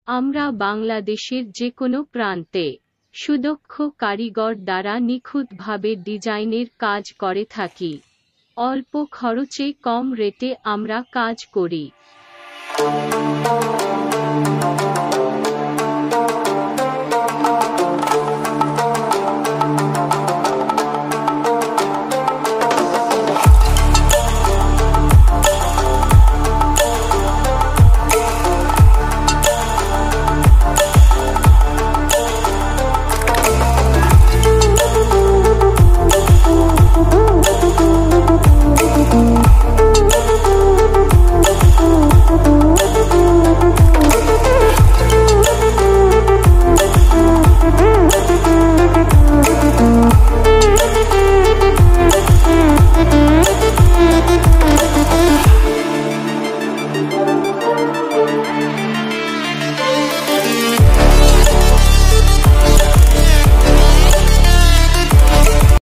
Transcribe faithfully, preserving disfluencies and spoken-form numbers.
আমরা বাংলাদেশের যেকোনো প্রান্তে সুদক্ষ কারিগর দ্বারা নিখুঁতভাবে ডিজাইনের কাজ করে থাকি। অল্প খরচে কম রেটে আমরা কাজ করি।